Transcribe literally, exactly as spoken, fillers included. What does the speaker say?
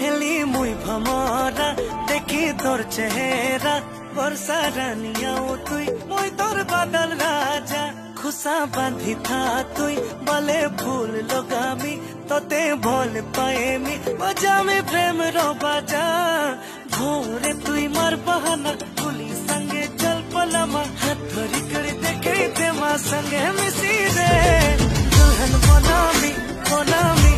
heli मुई भमरा देखी तोर चेहरा वर्षा रानिया तुई मुई तोर बादल राजा खुशा बांधी था तुई बले फूल लगामी तोते भोल पाएमी बजा में प्रेम रो बाजा भोरे तुई मार बहाना कुली संगे चल पलमा हाथ धरी कर देखे ते माँ संगे मिसी दे दुल्हन बनामी बनामी